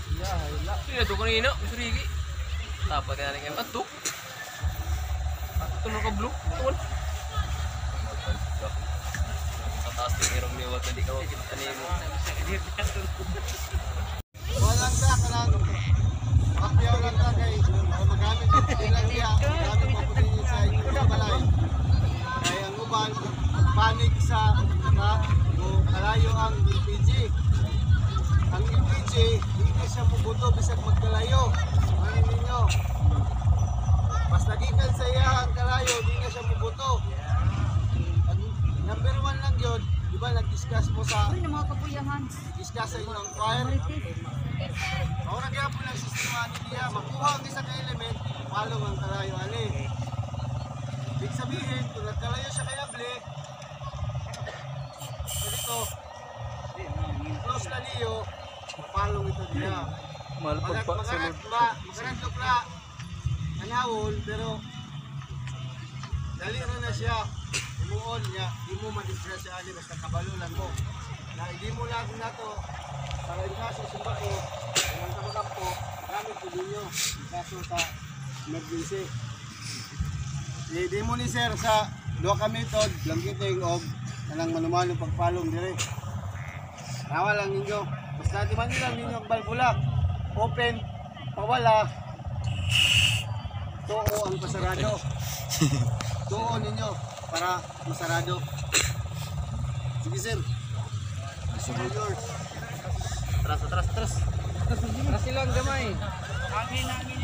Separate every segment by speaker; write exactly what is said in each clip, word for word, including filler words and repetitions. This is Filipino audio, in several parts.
Speaker 1: Iya, hala.
Speaker 2: Iya tuh kanina, surigi. Dapat na ning atuk. Atuk no ka blue. Tuon. Sa taas ni Rom ni wa tadi ka ani mo.
Speaker 1: Walang ka kanang kapyaw lang ka kay magamit ilang niya, magamit mo po din sa inyong balay. Kaya ang uban, panig sa mga kalayo ang L P G. Ang L P G, hindi siya mubuto bisag magkalayo. Ano ninyo? Mas nagikan sa iya ang kalayo, hindi na siya mubuto. Ang number one lang yun, di ba nag-discuss mo sa
Speaker 3: Uy, mga kapuyahan.
Speaker 1: discuss sa inyong choir. Ako nagyan po ng sistema niya, makuha ang isang element, palong ang kalayo ali. Ibig sabihin, kung nagkalayo siya kay Able, so dito, close na niyo, palong ito niya. Magarantog na anawol, pero dali rin na siya, imuon niya, di mo ma-distress siya ali, basta kabalulan mo. Na hindi mo lang na to, para yung kaso sumba ko, ang kamagap ko, gamit ko din nyo, yung kaso sa emergency. Hindi mo ni sir sa dua ka method, blanketing o kanang manumalong pagpalong dire. Tawa lang ninyo, basta di man nila ninyo ang balbula, open, pawala, tuo ang pasarado. Tuo ninyo para masarado. Sige sir. Yours.
Speaker 2: Atras, atras, atras.
Speaker 1: Atras silang gamay.
Speaker 3: Angin, angin.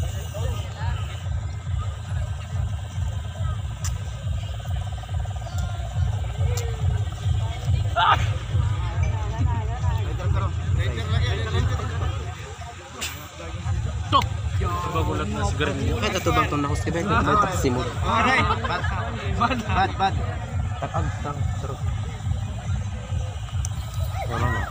Speaker 2: Ah!
Speaker 1: Later karo. Later lagi, later.
Speaker 2: To. Bagulat na siguro niyo.
Speaker 4: Kahit ito bang itong nakustibay ko, may taksimod.
Speaker 1: Aray! Bad, bad, bad, bad.
Speaker 4: Takag, tang, taro. Wala na.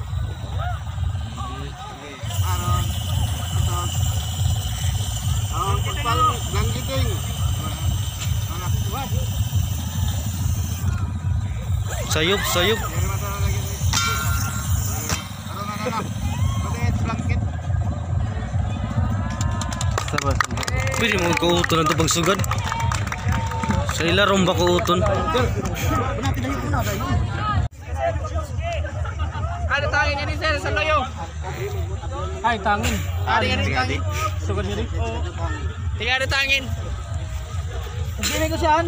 Speaker 1: Aron. Atog. Ang pagpalong, langgiting. Anak, what?
Speaker 4: Sayup, sayup.
Speaker 1: Dari mata lagi. Aron, anak. Pati blanket.
Speaker 4: Sabar. Pwede mo kauton ang ito sugad. Sa ilarong ba kauton?
Speaker 2: Ada tangin ini sir sa loyo.
Speaker 1: Ay, tangin.
Speaker 2: Ada yang tangin.
Speaker 1: Sugad diri.
Speaker 2: Tiga ada tangin.
Speaker 1: Hindi ko siyan.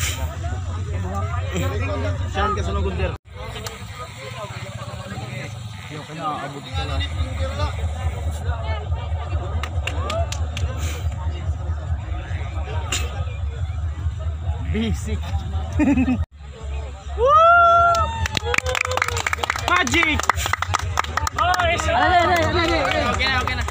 Speaker 1: Siyan ka sunod der. Yo kana abot ka na. Basic. Magic. Oh, is. Ay, ay, ay, ay.
Speaker 2: Okay na, okay na.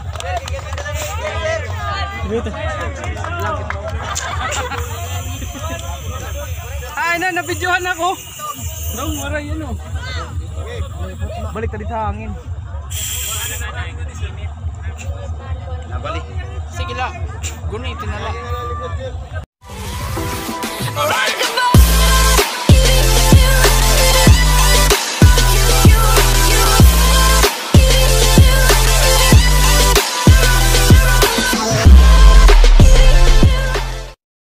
Speaker 1: Ay na, nabidyohan ako. Dong, maray yan oh. Balik tadi sa hangin.
Speaker 4: Nabalik.
Speaker 2: Sige la. Gunitin na la.